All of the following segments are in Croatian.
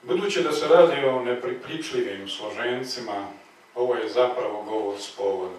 Budući da se radi o nepripličljivim složencima, ovo je zapravo govor s povodom.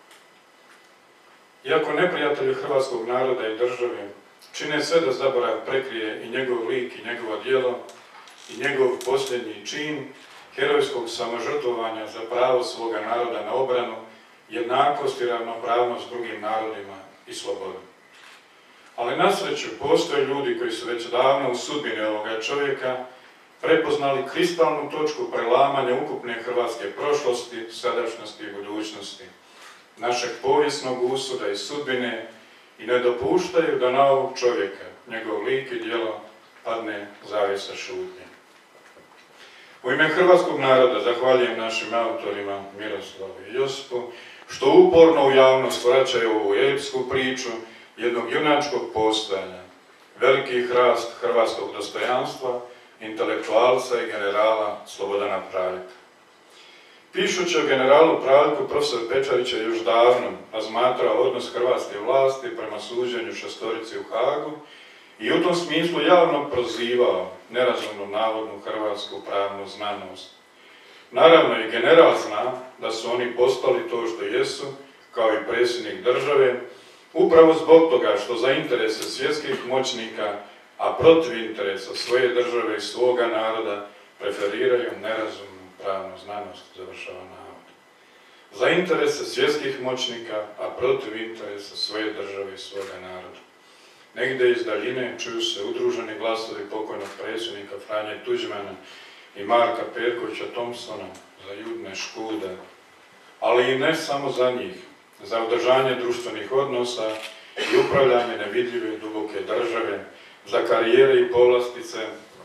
Iako neprijatelji hrvatskog naroda i države čine sve da zaborav prekrije i njegov lik i njegovo djelo i njegov posljednji čin herojskog samožrtvovanja za pravo svoga naroda na obranu, jednakost i ravnopravnost s drugim narodima i slobodu. Ali na sreću postoje ljudi koji su već davno u sudbini ovoga čovjeka prepoznali kristalnu točku prelamanja ukupne hrvatske prošlosti, sadašnjosti i budućnosti, našeg povijesnog usuda i sudbine i ne dopuštaju da na ovog čovjeka, njegov lik i djelo, padne zavjesa šutnje. U ime hrvatskog naroda zahvaljujem našim autorima Miroslavu i Josipu što uporno u javnost vraćaju ovu epsku priču jednog junačkog postojanja, veliki hrast hrvatskog dostojanstva, intelektualca i generala Slobodana Praljka. Pišući o generalu Praljku, profesor Pečarić je još davno razmatrao odnos hrvatske vlasti prema suđenju šestorici u Hagu i u tom smislu javno prozivao nerazumnu navodnu hrvatsku pravnu znanost. Naravno i general zna da su oni postali to što jesu, kao i predsjednik države, upravo zbog toga što za interese svjetskih moćnika, a protiv interesa svoje države i svoga naroda preferiraju nerazumnu pravnu znanost, završava navod. Za interese svjetskih moćnika, a protiv interesa svoje države i svoga naroda. Negdje iz daljine čuju se udruženi glasovi pokojnog predsjednika Franje Tuđmana i Marka Perkovića Thompsona za Judne Škude, ali i ne samo za njih, za održanje društvenih odnosa i upravljanje nevidljive duboke države, za karijere i povlastice,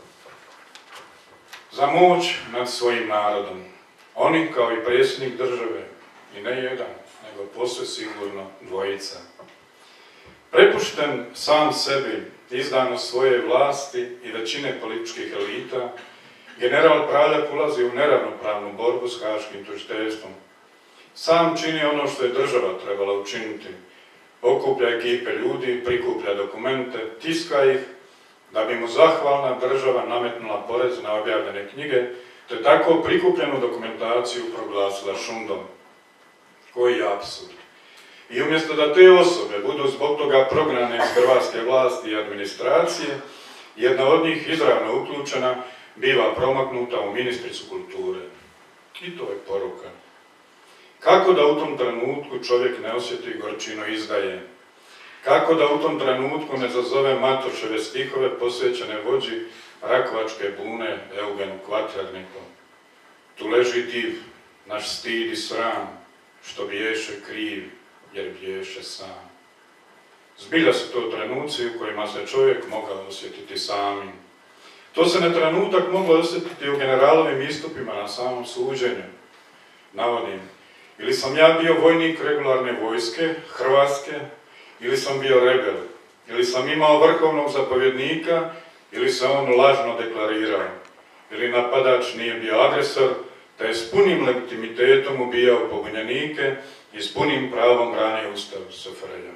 za moć nad svojim narodom. Oni, kao i predsjednik države, i ne jedan, nego posve sigurno dvojica. Prepušten sam sebi, izdano svoje vlasti i većine političkih elita, general Praljak ulazi u neravnopravnu borbu s haškim tužiteljstvom. Sam čini ono što je država trebala učiniti. Okuplja ekipe ljudi, prikuplja dokumente, tiska ih, da bi mu zahvalna država nametnula porez na objavljene knjige, te tako prikupljenu dokumentaciju proglasila šundom. Koji je apsurd. I umjesto da te osobe budu zbog toga prognane iz hrvatske vlasti i administracije, jedna od njih izravno uključena biva promaknuta u ministricu kulture. I to je poruka. Kako da u tom trenutku čovjek ne osjeti gorčinu izdaje? Kako da u tom trenutku ne zazove Matoševe stihove posvećene vođi Rakovačke bune Eugenu Kvaterniku? Tu leži div, naš stid i sram, što biješe kriv, jer biješe sam. Zbilja su to trenuci u kojima se čovjek mogao osjetiti samim. To se na trenutak moglo osjetiti u generalovim istupima na samom suđenju. Navodim, ili sam ja bio vojnik regularne vojske, Hrvatske, ili sam bio rebel, ili sam imao vrhovnog zapovjednika, ili se on lažno deklarirao, ili napadač nije bio agresor, te je s punim legitimitetom ubijao pobunjenike i s punim pravom branio Ustav SFRJ.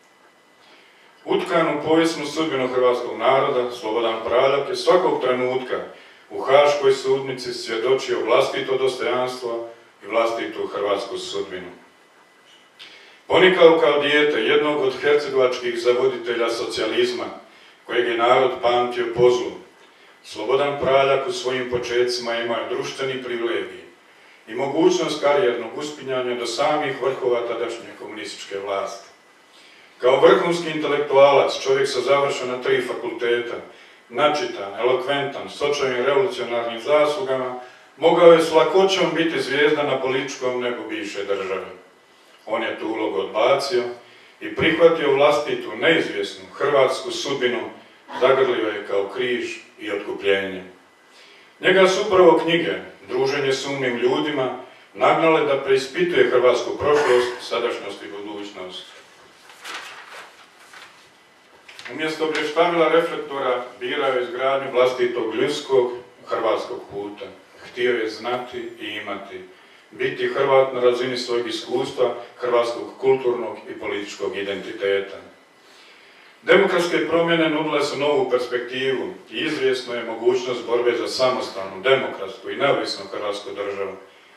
Utkan u povijesnu sudbinu hrvatskog naroda, Slobodan Praljak je svakog trenutka u haškoj sudnici svjedočio vlastito dostojanstvo i vlastitu hrvatsku sudbinu. Ponikao kao dijete jednog od hercegovačkih zavoditelja socijalizma, kojeg je narod pamtio po zlu, Slobodan Praljak u svojim počecima imao društveni privilegij i mogućnost karijernog uspinjanja do samih vrhova tadašnje komunističke vlasti. Kao vrhunski intelektualac, čovjek sa završena 3 fakulteta, načitan, elokventan, s očajnim revolucionarnim zaslugama, mogao je s lakoćom biti zvijezda na političkom nebu bivše države. On je tu ulogu odbacio i prihvatio vlastitu, neizvjesnu hrvatsku sudbinu, zagrlio je kao križ i otkupljenje. Njega su upravo knjige, druženje s umnim ljudima, nagnale da preispituje hrvatsku prošlost, sadašnjost i budućnost. Umjesto blještavila reflektora birao je izgradnju vlastitog ljudskog hrvatskog puta. Htio je znati i imati, biti Hrvat na razini svojeg iskustva, hrvatskog kulturnog i političkog identiteta. Demokratske promjene nudile su novu perspektivu i izvjesno je mogućnost borbe za samostalnu, demokratsku i neovisnu hrvatsku državu.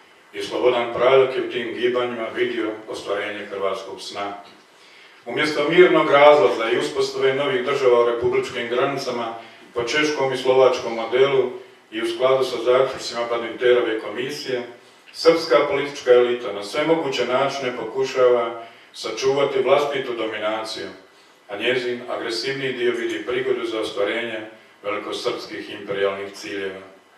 I Slobodan Praljak je u tim gibanjima vidio ostvarenje hrvatskog sna. Umjesto mirnog razlaza i uspostave novih država u republičkim granicama po češkom i slovačkom modelu i u skladu sa zaključcima Badinterove komisije, srpska politička elita na sve moguće načine pokušava sačuvati vlastitu dominaciju, a njezin agresivni dio vidi prigodu za ostvarenje velikosrpskih imperijalnih ciljeva.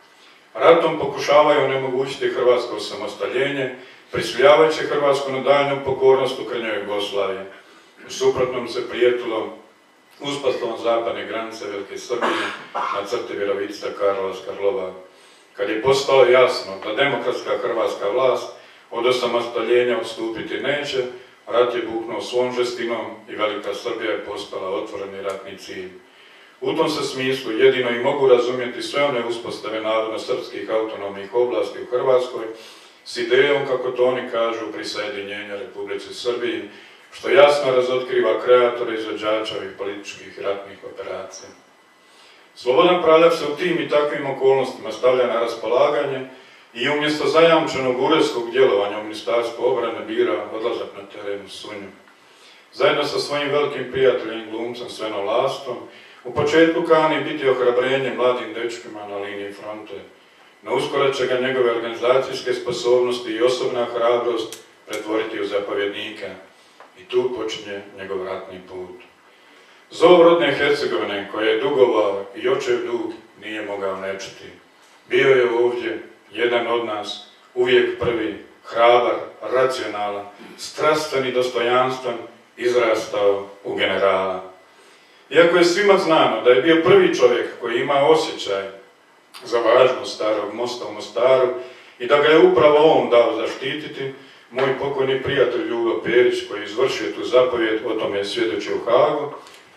Ratom pokušavaju onemogućiti hrvatsko samostaljenje, prisiljavajući Hrvatsku na daljnju pokornost u krnjoj Jugoslavije. U suprotnom se prijetilo uspostavom zapadne granice Velike Srbije na crti Virovitica, Karlovac, Karlobag. Kad je postalo jasno da demokratska hrvatska vlast od osamostaljenja odstupiti neće, rat je buknuo svom žestinom i Velika Srbija je postala otvoreni ratni cilj. U tom se smislu jedino i mogu razumjeti sve one uspostave narodno-srpskih autonomnih oblasti u Hrvatskoj s idejom, kako to oni kažu, prisjedinjenja Republici Srbiji, što jasno razotkriva kreatore izvođača ovih političkih i ratnih operacija. Slobodan Praljak se u tim i takvim okolnostima stavlja na raspolaganje i umjesto zajamčenog uredskog djelovanja u Ministarstvu obrane bira odlazak na teren u Sunju. Zajedno sa svojim velikim prijateljem i glumcem Svenom Lastom, u početku kani biti ohrabrenje mladim dečkima na liniji fronte, no uskoro će ga njegove organizacijske sposobnosti i osobna hrabrost pretvoriti u zapovjednika. I tu počinje njegov ratni put. Zov rodne Hercegovine, koje je dugovao i očev dug, nije mogao nečuti. Bio je ovdje jedan od nas, uvijek prvi, hrabar, racionalan, strastven i dostojanstven, izrastao u generala. Iako je svima znano da je bio prvi čovjek koji ima osjećaj za važnost Starog mosta u Mostaru i da ga je upravo on dao zaštititi, moj pokojni prijatelj Ljubo Perić, koji je izvršio tu zapovjed, o tome je svjedočio u Hagu,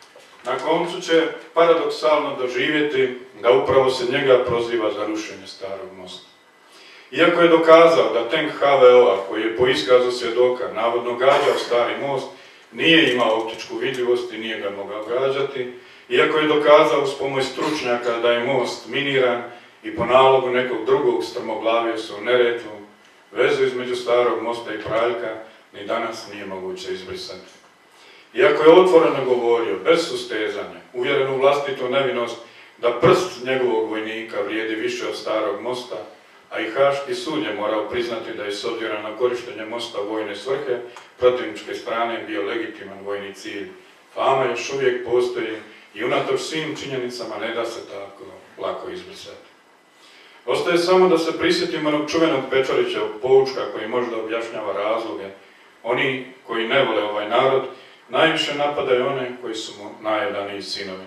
na koncu će paradoksalno doživjeti da upravo se njega proziva za rušenje Starog mosta. Iako je dokazao da tank HVO-a, koji je po iskazu svjedoka navodno gađao Stari most, nije imao optičku vidljivost i nije ga mogao gađati, iako je dokazao uz pomoć stručnjaka da je most miniran i po nalogu nekog drugog strmoglavio se u Neretvu, vezu između Starog mosta i Praljka ni danas nije moguće izbrisati. Iako je otvoreno govorio, bez sustezanja, uvjeren u vlastitu nevinost, da prst njegovog vojnika vrijedi više od Starog mosta, a i Haški sud je morao priznati da je s obzirom na korištenje mosta u vojne svrhe protivničke strane bio legitiman vojni cilj. Fama još uvijek postoji i unatoč svim činjenicama ne da se tako lako izbrisati. Ostaje samo da se prisjetimo onog čuvenog Pečarićevog poučka koji možda objašnjava razloge. Oni koji ne vole ovaj narod najviše napadaju one koji su mu najjedaniji sinovi.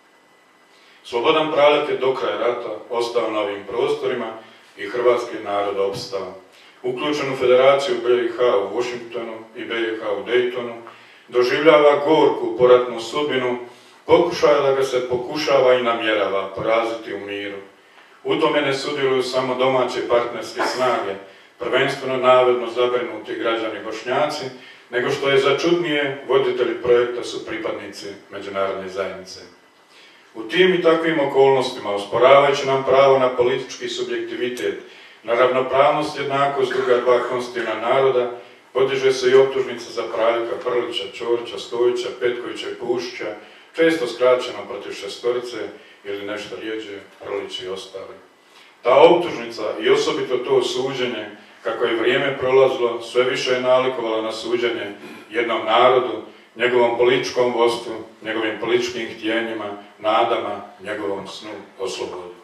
Slobodan Praljak je do kraja rata ostao na ovim prostorima i hrvatski narod opstao. Uključen u Federaciju BiH u Washingtonu i BiH u Daytonu, doživljava gorku poratnu sudbinu, pokušaja da ga se pokušava i namjerava poraziti u miru. U tome ne sudjeluju samo domaće partnerske snage, prvenstveno navodno zabrinuti građani Bošnjaci, nego što je začudnije, voditelji projekta su pripadnici međunarodne zajednice. U tim i takvim okolnostima, osporavajući nam pravo na politički subjektivitet, na ravnopravnost jednakost druga dva konstitutivna naroda, podiže se i optužnica za Praljka, Prlića, Ćorića, Stojića, Petkovića i Pušića, često skraćeno protiv šestorice ili nešto rijeđe, Prlić i ostali. Ta optužnica i osobito to suđenje, kako je vrijeme prolazilo, sve više je nalikovalo na suđenje jednom narodu, njegovom političkom vodstvu, njegovim političkim htjenjima, nadama, njegovom snu o slobodi.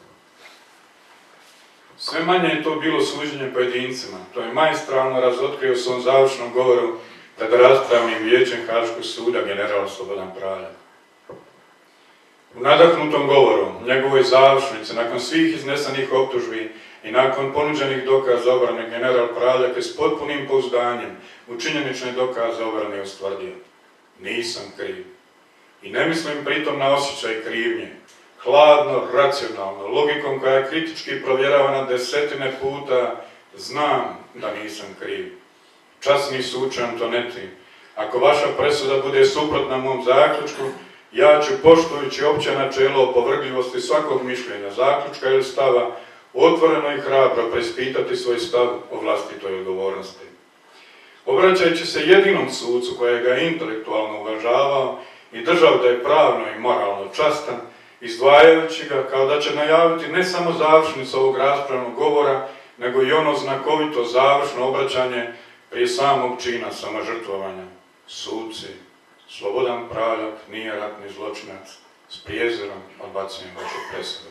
Sve manje je to bilo suđenje pojedincima, to je maestralno razotkrio u svom završnom govoru pred raspravnim vijećem Haškog suda general Slobodan Praljak. U nadahnutom govoru, njegovoj završnici, nakon svih iznesenih optužbi i nakon ponuđenih dokaza obrane, general Praljak je s potpunim pouzdanjem u činjenične dokaze obrane ustvrdio: nisam kriv. I ne mislim pritom na osjećaj krivnje. Hladno, racionalno, logikom koja je kritički provjeravana desetine puta, znam da nisam kriv. Časni suče Antoneti, Ako vaša presuda bude suprotna mom zaključku, ja ću, poštujući opće načelo opovrgljivosti svakog mišljenja, zaključka ili stava, otvoreno i hrabro preispitati svoj stav o vlastitoj odgovornosti. Obraćajući se jedinom sucu kojega je intelektualno uvažavao i držao da je pravno i moralno častan, izdvajajući ga kao da će najaviti ne samo završnicu ovog raspravnog govora, nego i ono znakovito završno obraćanje prije samog čina samožrtvovanja. Suci, Slobodan Praljak nije ratni zločinac, s prijezirom odbacujem vašu presudu.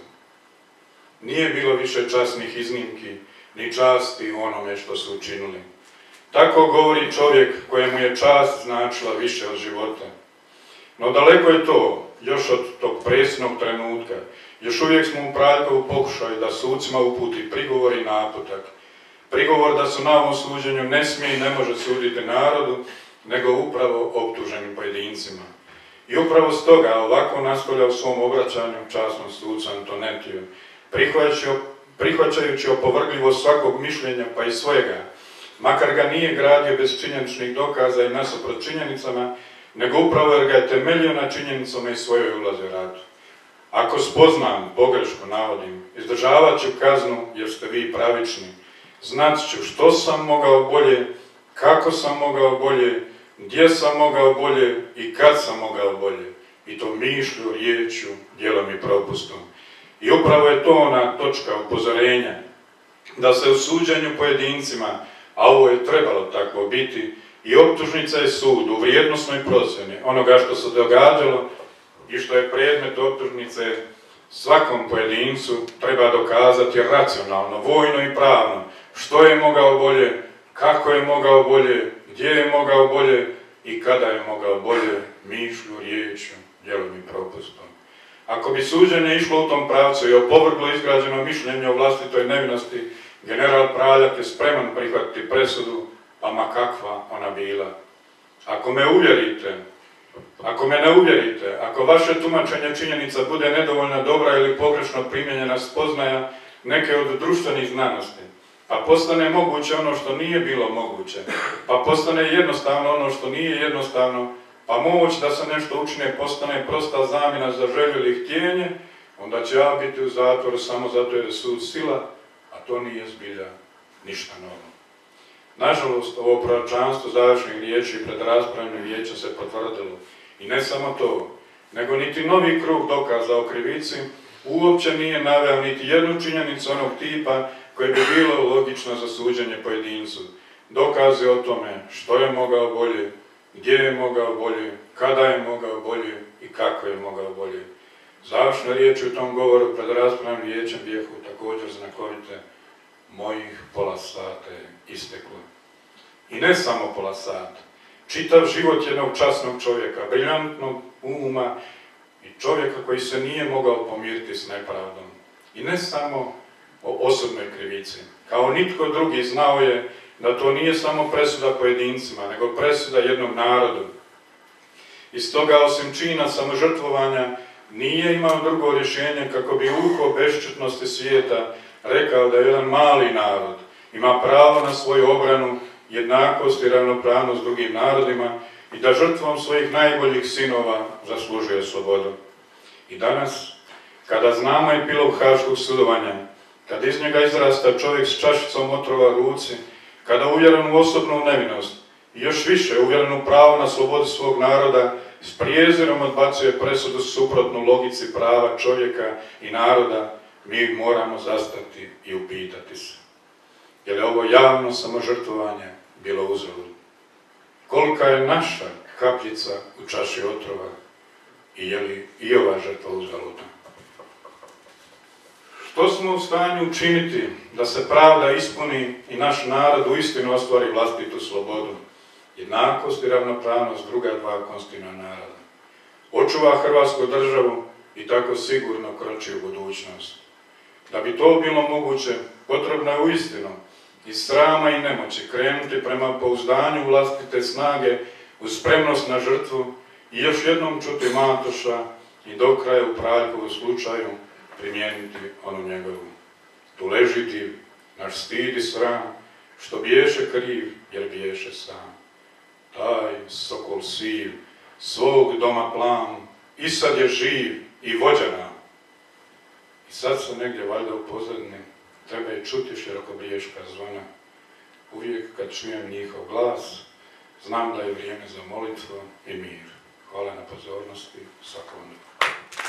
Nije bilo više časnih iznimki, ni časti u onome što su učinili. Tako govori čovjek kojemu je čast značila više od života. No daleko je to, još od tog presnog trenutka. Još uvijek smo u Praljkovu pokušaju da sucima uputi prigovor i naputak. Prigovor da se na ovom suđenju ne smije i ne može suditi narodu, nego upravo optuženim pojedincima. I upravo stoga ovako nastavlja u svom obraćanju časnom sucu Antonetiju, prihvaćajući opovrgljivost svakog mišljenja pa i svojega, makar ga nije gradio bez činjeničnih dokaza i nasuprot činjenicama, nego upravo jer ga je temeljio na činjenicama i svojoj ulazi u ratu. Ako spoznam, pogrešku navodim, izdržavat ću kaznu jer ste vi pravični, znat ću što sam mogao bolje, kako sam mogao bolje, gdje sam mogao bolje i kad sam mogao bolje. I to mišlju, riječju, djelom i propustom. I upravo je to ona točka upozorenja, da se u suđenju pojedincima, a ovo je trebalo tako biti, i optužnica i sud u vrijednosnoj procjeni onoga što se događalo i što je predmet optužnice svakom pojedincu treba dokazati racionalno, vojno i pravno, što je mogao bolje, kako je mogao bolje, gdje je mogao bolje i kada je mogao bolje, mišlju, riječju, djelom i propustom. Ako bi suđenje išlo u tom pravcu i opovrglo izgrađeno mišljenje o vlastitoj nevinosti, general Praljak je spreman prihvatiti presudu, pa ma kakva ona bila. Ako me ne uvjerite, ako vaše tumačenje činjenica bude nedovoljno dobra ili pogrešno primijenjena spoznaja neke od društvenih znanosti, pa postane moguće ono što nije bilo moguće, pa postane jednostavno ono što nije jednostavno, pa moć da se nešto učine postane prosta zamjena za želju ili htjenje, onda će ja biti u zatvoru samo zato jer je sud sila, a to nije zbilja ništa novo. Nažalost, ovo proročanstvo završnih riječi pred raspravnim vijećem se potvrdilo. I ne samo to, nego niti novi krug dokaza o krivici uopće nije naveo niti jednu činjenicu onog tipa koje bi bilo logično za suđenje pojedincu. Dokaze o tome što je mogao bolje, gdje je mogao bolje, kada je mogao bolje i kako je mogao bolje. Završne riječi u tom govoru pred raspravnim vijećem bijehu također znakovite: mojih pola sata je isteklo. I ne samo pola sata. Čitav život jednog časnog čovjeka, briljantnog uma i čovjeka koji se nije mogao pomiriti s nepravdom. I ne samo o osobnoj krivici. Kao nitko drugi znao je da to nije samo presuda pojedincima, nego presuda jednom narodu. I stoga, osim čina samožrtvovanja, nije imao drugo rješenje kako bi uho bešćutnosti svijeta rekao da jedan mali narod ima pravo na svoju obranu, jednakost i ravnopravnost s drugim narodima i da žrtvom svojih najboljih sinova zaslužuje slobodu. I danas, kada znamo epilog haškog sudovanja, kad iz njega izrasta čovjek s čašicom otrova u ruci, kada uvjeren u osobnu nevinost i još više uvjeren u pravo na slobodu svog naroda, s prijezirom odbacuje presudu suprotnu logici prava čovjeka i naroda, mi moramo zastati i upitati se. Je li ovo javno samožrtvovanje bilo uzalud? Kolika je naša kapljica u čaši otrova i je li i ova žrtva uzaludna? Što smo u stanju učiniti da se pravda ispuni i naš narod uistinu ostvari vlastitu slobodu, jednakost i ravnopravnost druga dva konstitutivna naroda? Očuva Hrvatsku državu i tako sigurno kroči u budućnost. Da bi to bilo moguće, potrebno je uistinu iz srama i nemoći krenuti prema pouzdanju vlastite snage uz spremnost na žrtvu i još jednom čuti Matoša i do kraja u Praljkovu slučaju primijeniti onu njegovu. Tu leži naš stid i sram, što biješe kriv jer biješe sam. taj sokol siv, svog doma plan, i sad je živ i vođa nam. I sad se negdje valjda u pozadini treba i čuti širokobriješka zvona. Uvijek kad čujem njihov glas, znam da je vrijeme za molitvu i mir. Hvala na pozornosti, svakom.